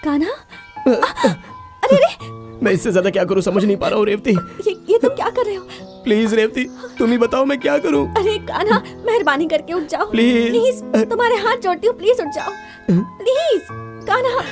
कान्हा, अरे अरे, मैं इससे ज्यादा क्या करूं समझ नहीं पा रहा हूँ रेवती। ये तुम क्या कर रहे हो? प्लीज रेवती, तुम ही बताओ मैं क्या करूं। अरे कान्हा, मेहरबानी करके उठ जाओ प्लीज। तुम्हारे हाथ जोड़ती हूँ, प्लीज उठ जाओ please Kanha.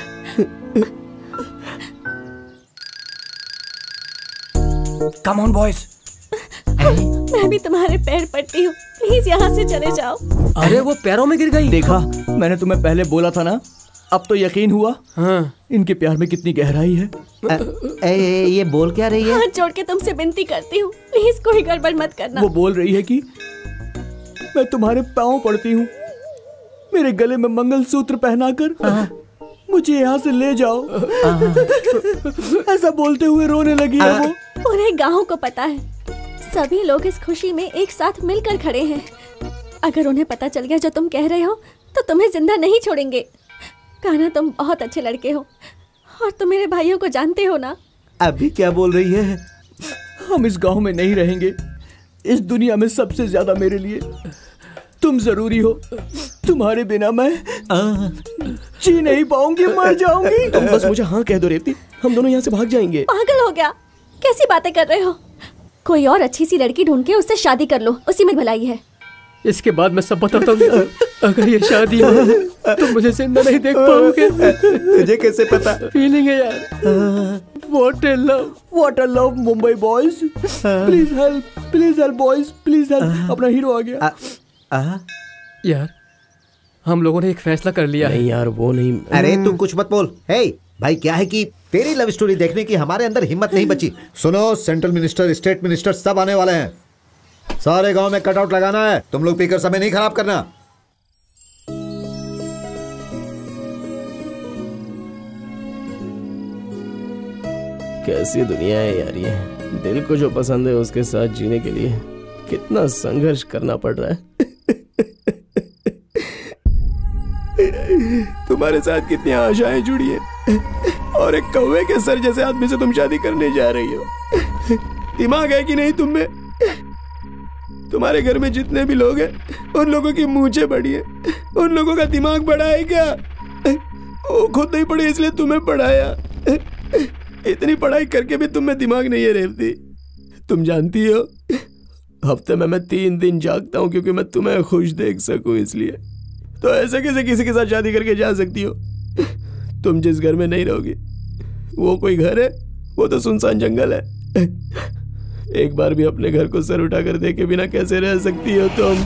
Come on boys. मैं भी तुम्हारे पैर पड़ती हूँ, प्लीज यहाँ से चले जाओ। अरे वो पैरों में गिर गई। देखा, मैंने तुम्हें पहले बोला था ना, अब तो यकीन हुआ। हाँ। इनके प्यार में कितनी गहराई है। ये बोल क्या रही है? हाथ जोड़ के तुमसे विनती करती हूँ, प्लीज कोई गड़बड़ मत करना। वो बोल रही है कि मैं तुम्हारे पाँव पड़ती हूँ, मेरे गले में मंगलसूत्र पहनाकर मुझे यहाँ से ले जाओ। ऐसा बोलते हुए रोने लगी है वो। पूरे गाँव को पता है, सभी लोग इस खुशी में एक साथ मिलकर खड़े हैं। अगर उन्हें पता चल गया जो तुम कह रहे हो तो तुम्हें जिंदा नहीं छोड़ेंगे। कान्हा, तुम बहुत अच्छे लड़के हो और तुम मेरे भाइयों को जानते हो ना। अभी क्या बोल रही है? हम इस गांव में नहीं रहेंगे। इस दुनिया में सबसे ज्यादा मेरे लिए तुम जरूरी हो। तुम्हारे बिना मैं जी नहीं पाऊंगी, मर जाऊंगी। तुम बस मुझे हाँ कह दो रेवती, हम दोनों यहाँ से भाग जाएंगे। पागल हो गया, कैसी बातें कर रहे हो? कोई और अच्छी सी लड़की ढूंढ के उससे शादी कर लो, उसी में भलाई है। इसके बाद मैं सब बताता हूँ। अगर ये शादी हो तो मुझे जिंदा नहीं देख पाओगे। तुझे कैसे पता? फीलिंग है यार। What a love, what a love, Mumbai boys. Please help boys, please help. अपना हीरो आ गया। यार, हम लोगों ने एक फैसला कर लिया। नहीं यार, वो नहीं। अरे तू कुछ मत बोल। हे भाई, क्या है कि तेरी लव स्टोरी देखने की हमारे अंदर हिम्मत नहीं बची। सुनो, सेंट्रल मिनिस्टर, स्टेट मिनिस्टर सब आने वाले हैं। सारे गांव में कटआउट लगाना है। तुम लोग पीकर समय नहीं खराब करना। कैसी दुनिया है यार ये। दिल को जो पसंद है उसके साथ जीने के लिए कितना संघर्ष करना पड़ रहा है। तुम्हारे साथ कितनी आशाएं जुड़ी हैं और एक कौवे के सर जैसे आदमी से तुम शादी करने जा रही हो। दिमाग है कि नहीं तुम में? तुम्हारे घर में जितने भी लोग हैं उन लोगों की मूंछें बड़ी है, उन लोगों का दिमाग बड़ा है क्या? वो खुद नहीं पढ़े इसलिए तुम्हें पढ़ाया। इतनी पढ़ाई करके भी तुम में दिमाग नहीं है रेवती। तुम जानती हो, हफ्ते में मैं 3 दिन जागता हूँ क्योंकि मैं तुम्हें खुश देख सकूं, इसलिए। तो ऐसे कैसे किसी के साथ शादी करके जा सकती हो? तुम जिस घर में नहीं रहोगी वो कोई घर है? वो तो सुनसान जंगल है। एक बार भी अपने घर को सर उठाकर देखे बिना कैसे रह सकती हो तुम?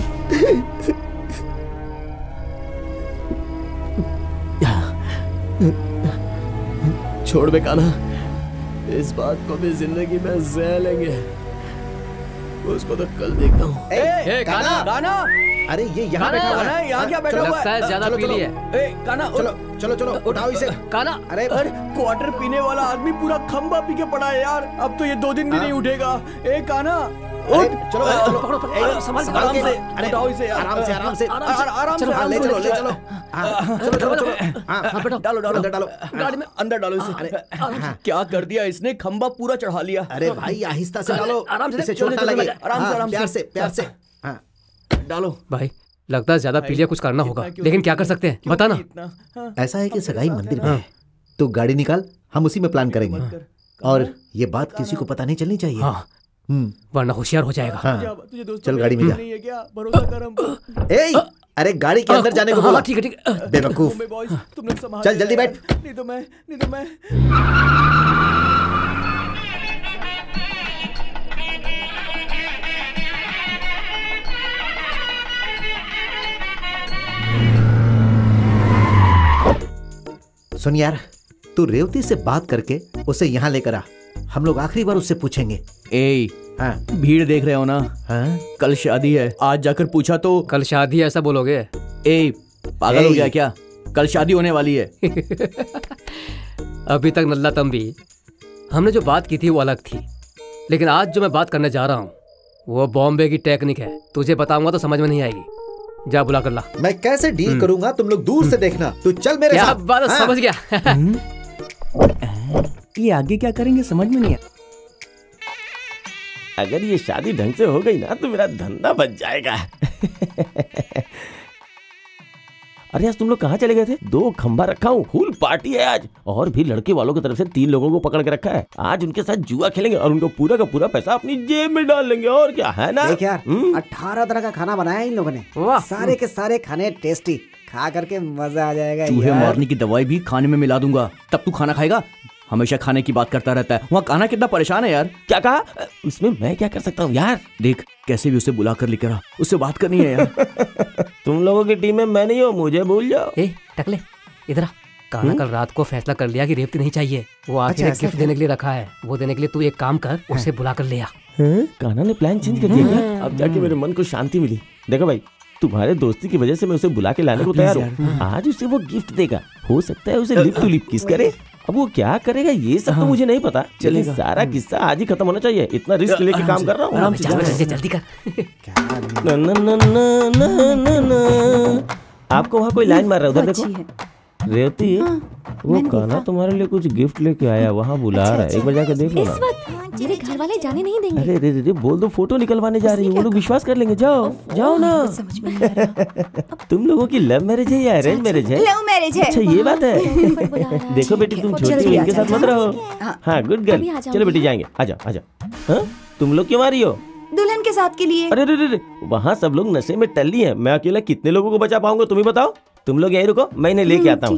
छोड़ बे कान्हा, इस बात को भी जिंदगी में सह लेंगे। उसको तो कल देखता हूँ। कान्हा, कान्हा। अरे ये यहाँ बैठा हुआ है। यहाँ क्या बैठा हुआ है? ज्यादा पी लिया है। कान्हा, चलो चलो उठाओ इसे। कान्हा, अरे क्वार्टर पीने वाला आदमी पूरा खंबा पी के पड़ा है यार। अब तो ये 2 दिन भी नहीं उठेगा। कान्हा उठ। चलो चलो, संभाल आराम से। अरे उठाओ इसे आराम से आराम से आराम से। ले चलो ले चलो। चलो चलो डालो डालो अंदर डालो, गाड़ी में अंदर डालो इसे। क्या कर दिया इसने, खंबा पूरा चढ़ा लिया। अरे भाई आहिस्ता से डालो, आराम से, इसे चोट ना लगे। आराम से प्यार से डालो। भाई लगता है ज्यादा पी लिया, कुछ करना होगा, लेकिन क्या कर सकते हैं बताना। ऐसा है कि सगाई मंदिर में है, तो गाड़ी निकाल, हम उसी में प्लान करेंगे। और ये बात किसी को पता नहीं चलनी चाहिए। हाँ, वरना होशियार हो जाएगा। हाँ। चल गाड़ी में जा। अरे गाड़ी के अंदर जाने को बोला। ठीक है ठीक है। बेवकूफ, चल जल्दी बैठ। नहीं तो मैं सुन यार, तू रेवती से बात करके उसे यहाँ लेकर आ। हम लोग आखिरी बार उससे पूछेंगे। हाँ, भीड़ देख रहे हो ना? हाँ? कल शादी है, आज जाकर पूछा तो कल शादी है ऐसा बोलोगे? पागल हो गया क्या? कल शादी होने वाली है। अभी तक नल्ला तम भी, हमने जो बात की थी वो अलग थी, लेकिन आज जो मैं बात करने जा रहा हूँ वो बॉम्बे की टेक्निक है। तुझे बताऊंगा तो समझ में नहीं आएगी। जा बुला कर ला। मैं कैसे डील करूंगा, तुम लोग दूर से देखना। तू चल मेरे साथ। बात समझ गया। ये आगे क्या करेंगे समझ में नहीं आया। अगर ये शादी ढंग से हो गई ना तो मेरा धंधा बच जाएगा। अरे आज तुम लोग कहाँ चले गए थे? 2 खंबा रखा हूँ, फुल पार्टी है आज। और भी लड़के वालों की तरफ से 3 लोगों को पकड़ के रखा है। आज उनके साथ जुआ खेलेंगे और उनको पूरा का पूरा पैसा अपनी जेब में डाल लेंगे। और क्या है ना? देख यार, 18 तरह का खाना बनाया इन लोगों ने। सारे के सारे खाने टेस्टी, खा करके मजा आ जाएगा। चूहे मारने की दवाई भी खाने में मिला दूंगा, तब तू खाना खाएगा। हमेशा खाने की बात करता रहता है। वहाँ कान्हा कितना परेशान है यार। क्या कहा? उसमें मैं क्या कर सकता हूँ यार? देख कैसे भी उसे बुला कर लेकर आ, उससे बात करनी है यार। तुम लोगों की टीम में मैं नहीं हूँ, मुझे भूल जाओ। टकले इधर आ। कान्हा कल रात को फैसला कर लिया कि रेवती नहीं चाहिए। वो आखिर गिफ्ट देने के लिए रखा है, वो देने के लिए तू एक काम कर, उसे बुला कर ले आ। कान्हा ने प्लान चेंज कर दिया क्या? अब जाके मेरे मन को शांति मिली। देखो भाई, तुम्हारे दोस्ती की वजह से मैं उसे बुला के लाने को तैयार हूँ। आज उसे वो गिफ्ट देगा, हो सकता है उसे लिप टू लिप किस करे। अब वो क्या करेगा ये सब तो मुझे नहीं पता। चलेगा, सारा किस्सा आज ही खत्म होना चाहिए। इतना रिस्क लेके काम कर रहा हूँ। जल्दी कर। आपको वहाँ कोई लाइन मार रहा है, उधर देखो। रेवती, वो कान्हा तुम्हारे लिए कुछ गिफ्ट लेके आया, वहाँ बुला रहा है। एक बार जाकर देख लो ना। मेरे घर वाले जाने नहीं देंगे। अरे रे रे, बोल दो फोटो निकलवाने जा रही है, वो लोग विश्वास कर लेंगे। जाओ जाओ ना। समझ में नहीं आ रहा। तुम लोगों की लव मैरिज है या अरेंज मैरिज है? लव मैरिज है। अच्छा ये बात है। देखो बेटी, तुम छोटी हो, इनके साथ मत रहो। हाँ गुड गर्ल। चलो बेटी जाएंगे, आजा आजा। हाँ तुम लोग क्यों आ रही हो? दुल्हन के साथ के लिए। अरे रे रे, वहाँ सब लोग नशे में टल्ली है। मैं अकेला कितने लोगों को बचा पाऊंगा तुम ही बताओ। तुम लोग यहीं रुको, मैं इन्हें लेके आता हूँ।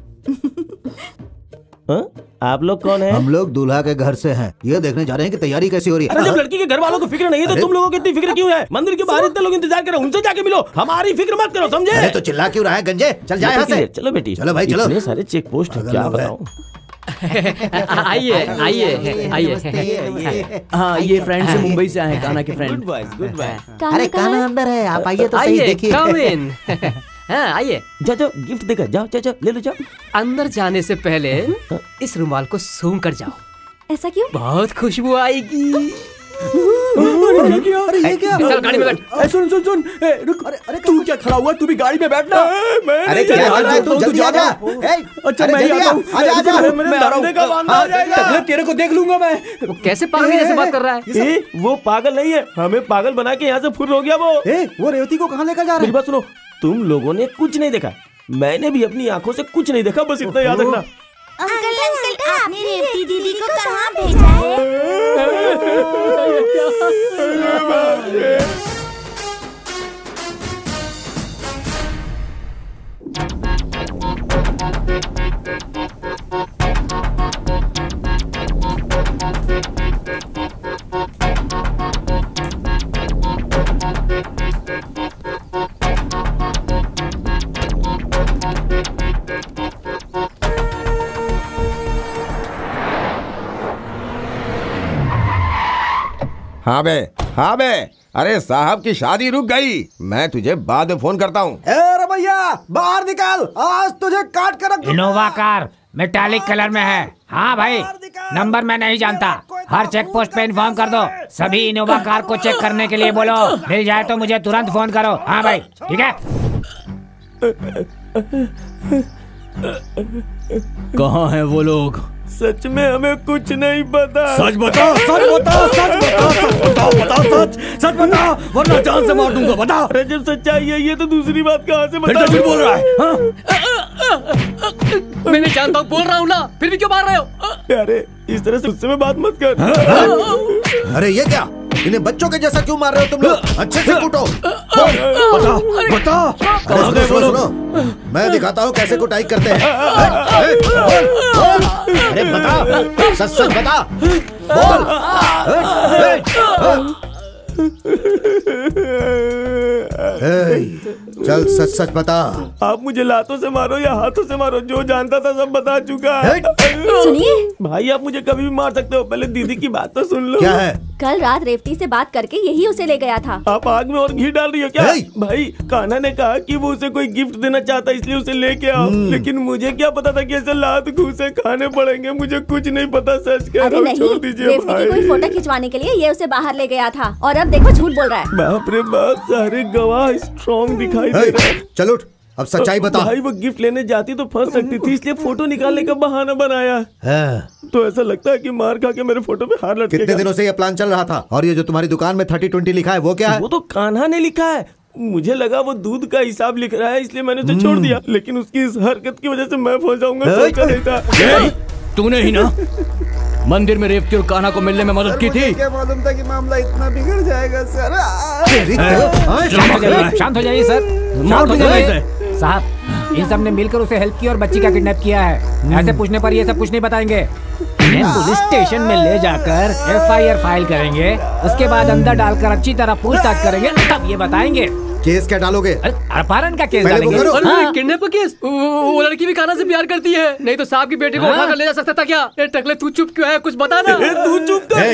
आप लोग कौन है? हम लोग दूल्हा के घर से हैं। ये देखने जा रहे हैं कि तैयारी कैसी हो रही है। अरे जब लड़की के घर वालों को फिक्र नहीं है तो तुम लोगों की इतनी फिक्र क्यों है? मंदिर के बाहर इतने लोग इंतजार कर रहे हैं, उनसे जाके मिलो। हमारी फिक्र मत करो, समझे? अरे तो चिल्ला क्यों रहा है गंजे? चल जा यहाँ से। चलो बेटी, चलो भाई चलो। इतने सारे चेक पोस्ट है, क्या बताऊं। आइए आइए आइए। हाँ ये फ्रेंड से मुंबई से आए हैं, कान्हा के friend. Good boys, good boy. अरे कान्हा अंदर है, आप आइए तो सही, आइए देखिए। कम इन। हाँ आइए, जाओ जाओ, गिफ्ट देकर जाओ, जाओ जाओ, ले लो जाओ। अंदर जाने से पहले इस रुमाल को सूंघ कर जाओ। ऐसा क्यों? बहुत खुशबू आएगी। अरे ये क्या? चल गाड़ी में बैठ। सुन सुन सुन, रुक। अरे तू क्या खड़ा हुआ? तू भी गाड़ी में बैठना। अरे क्या कर रहा है तू? जल्दी आ जा। अच्छा मैं ही आता हूँ। आजा। मैं आ रहा हूँ। तेरे को देख लूंगा मैं। वो कैसे पागल जैसे बात कर रहा है? वो पागल नहीं है, हमें पागल बना के यहाँ से फुर हो गया वो रेवती को कहाँ लेकर जा रहे मेरी बात सुनो, तुम लोगों ने कुछ नहीं देखा, मैंने भी अपनी आंखों से कुछ नहीं देखा, बस इतना याद रखना। अंकल अंकल, आपने रेवती दीदी को कहाँ भेजा है? हाँ बे, अरे साहब की शादी रुक गई, मैं तुझे बाद में फोन करता हूँ। भैया बाहर निकाल, आज तुझे काट कर रख दूंगा। इनोवा कार मेटालिक कलर में है। हाँ भाई, नंबर मैं नहीं जानता, हर चेक पोस्ट पे इन्फॉर्म कर दो। सभी इनोवा कार को चेक करने के लिए बोलो, मिल जाए तो मुझे तुरंत फोन करो। हाँ भाई ठीक है। कहाँ हैं वो लोग? सच में हमें कुछ नहीं पता। सच बता, सच बता, सच बता, सच बता, बता सच बता, वरना जान से मार दूंगा। बता। अरे जब सच्चाई है ये तो दूसरी बात कहाँ से बता? फिर बोल रहा है? मैं नहीं जानता हूँ, बोल रहा हूँ ना, फिर भी क्यों मार रहे हो? अरे इस तरह से उससे में बात मत कर। अरे ये क्या, इन्हें बच्चों के जैसा क्यों मार रहे हो तुम लोग? अच्छे से कूटो। बता। अरे सुनो, मैं दिखाता हूँ कैसे कुटाई करते हैं। अरे बता, सच सच बता, बोल। चल सच सच बता। आप मुझे लातों से मारो या हाथों से मारो, जो जानता था सब बता चुका। सुनिए भाई, आप मुझे कभी भी मार सकते हो, पहले दीदी की बात तो सुन लो। क्या है? कल रात रेवती से बात करके यही उसे ले गया था। आप आग में और घी डाल रही हो क्या? भाई कान्हा ने कहा कि वो उसे कोई गिफ्ट देना चाहता, इसलिए उसे लेके आओ। लेकिन मुझे क्या पता था कि ऐसे लात घूसे खाने पड़ेंगे, मुझे कुछ नहीं पता। सच कह रहा हूं, छोड़ दीजिए रेवती की कोई फोटो खिंचवाने के लिए ये उसे बाहर ले गया था, और अब देखो झूठ बोल रहा है। बाप रे बाप, सारे गवाह स्ट्रॉन्ग दिखाई दे रहे हैं। चल उठ, अब सच्चाई बता। भाई वो गिफ्ट लेने जाती तो फंस सकती थी, इसलिए फोटो निकालने का बहाना बनाया है। तो ऐसा लगता है कि मार खा के मेरे फोटो पे हार लटकेगा। कितने दिनों से ये प्लान चल रहा था? और ये जो तुम्हारी दुकान में 30-20 लिखा है वो क्या है? वो तो कान्हा ने लिखा है, मुझे लगा वो दूध का हिसाब लिख रहा है इसलिए मैंने उसे छोड़ दिया, लेकिन उसकी इस हरकत की वजह से मैं फंस जाऊंगा। सोचा नहीं था। तूने ही ना मंदिर में रेवती और कान्हा को मिलने में मदद की थी। क्या मालूम था कि मामला इतना बिगड़ जाएगा सर। शांत हो जाइए सर, शांत हो जाइए साहब। इन सब ने मिलकर उसे हेल्प की और बच्ची का किडनैप किया है। ऐसे पूछने पर ये सब कुछ नहीं बताएंगे। इन्हें पुलिस स्टेशन में ले जाकर FIR फाइल करेंगे, उसके बाद अंदर डालकर अच्छी तरह पूछताछ करेंगे, तब ये बताएंगे। केस क्या डालोगे? अपहरण का केस डालेंगे। किडनैप का केस? वो लड़की भी कान्हा से प्यार करती है, नहीं तो साहब की बेटी को उठाकर ले जा सकता था क्या? ए टकले तू चुप क्यों है? कुछ बता ना। तू चुप कर।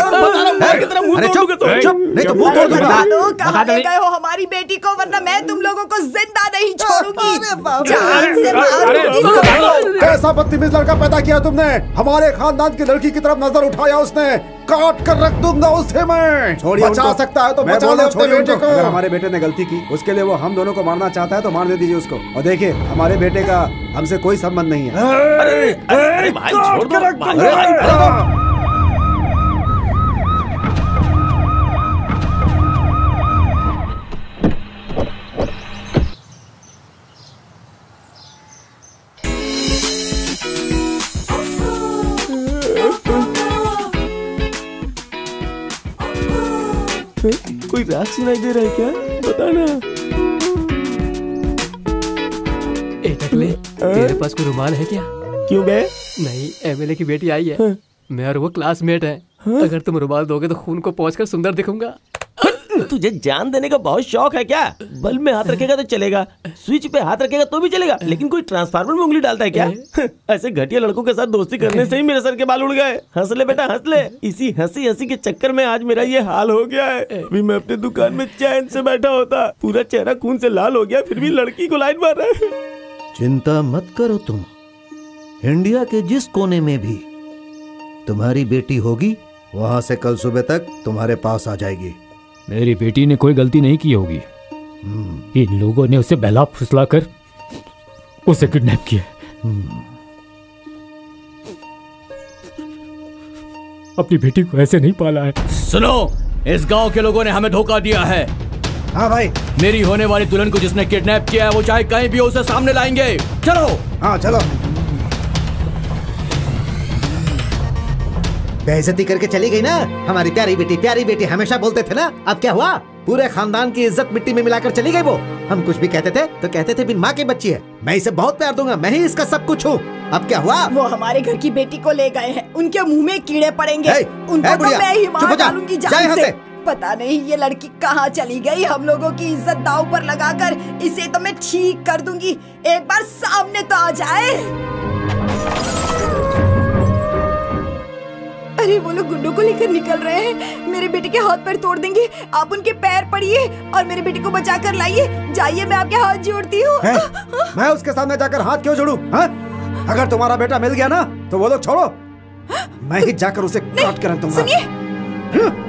कहाँ ले गए हो हमारी बेटी को, वरना मैं तुम लोगों को जिंदा नहीं छोड़ूंगी। जान से मारूंगी। कैसा बदतमीज लड़का पैदा किया तुमने? हमारे खानदान की लड़की की तरफ नजर उठाया उसने, काट कर रख दूंगा उसे मैं। बचा सकता है तो बचा ले अपने बेटे को। अगर हमारे बेटे ने गलती की, उसके लिए वो हम दोनों को मारना चाहता है तो मारने दीजिए उसको। और देखिए, हमारे बेटे का हमसे कोई संबंध नहीं है। अरे भाई छोड़ दो। कोई रात सुनाई दे रहा है क्या? बताना। ए टकले, तेरे पास कोई रुमाल है क्या? क्यों बे? नहीं, MLA की बेटी आई है। मैं और वो क्लासमेट है। अगर तुम रुमाल दोगे तो खून को पोंछकर सुंदर दिखूंगा। तुझे जान देने का बहुत शौक है क्या? बल्ब में हाथ रखेगा तो चलेगा, स्विच पे हाथ रखेगा तो भी चलेगा, लेकिन कोई ट्रांसफार्मर में उंगली डालता है क्या? ऐसे घटिया लड़कों के साथ दोस्ती करने से ही मेरे सर के बाल उड़ गए। हंस ले बेटा हंस ले। इसी हंसी हंसी के चक्कर में आज मेरा ये हाल हो गया है। अभी मैं अपने दुकान में चैन से बैठा होता, पूरा चेहरा खून से लाल हो गया, फिर भी लड़की को लाइन मार रहा है। चिंता मत करो तुम, इंडिया के जिस कोने में भी तुम्हारी बेटी होगी, वहां से कल सुबह तक तुम्हारे पास आ जाएगी। मेरी बेटी ने कोई गलती नहीं की होगी। इन लोगों ने उसे बहला फुसलाकर उसे किडनैप किया। अपनी बेटी को ऐसे नहीं पाला है। सुनो, इस गांव के लोगों ने हमें धोखा दिया है। हाँ भाई, मेरी होने वाली दुल्हन को जिसने किडनैप किया है वो चाहे कहीं भी हो उसे सामने लाएंगे। चलो। हाँ चलो। बेइज्जती करके चली गई ना हमारी प्यारी बेटी हमेशा बोलते थे ना। अब क्या हुआ? पूरे खानदान की इज्जत मिट्टी में मिलाकर चली गई वो। हम कुछ भी कहते थे तो कहते थे बिन माँ की बच्ची है। मैं इसे बहुत प्यार दूंगा, मैं ही इसका सब कुछ हूँ। अब क्या हुआ? वो हमारे घर की बेटी को ले गए हैं, उनके मुंह में कीड़े पड़ेंगे। उनको तो मैं ही मार डालूंगी जान से। पता नहीं ये लड़की कहाँ चली गई। हम लोगों की इज्जत दांव पर लगाकर इसे तो मैं ठीक कर दूंगी। एक बार सामने तो आ जाए। अरे वो लोग गुंडों को लेकर निकल रहे हैं। मेरे बेटे के हाथ पैर तोड़ देंगे। आप उनके पैर पड़िए और मेरे बेटे को बचा कर लाइए। जाइए, मैं आपके हाथ जोड़ती हूँ। मैं उसके सामने जाकर हाथ क्यों जोड़ूं? अगर तुम्हारा बेटा मिल गया ना तो वो लोग छोड़ो, मैं ही जाकर उसे काट कर रख दूंगा। सुनिए,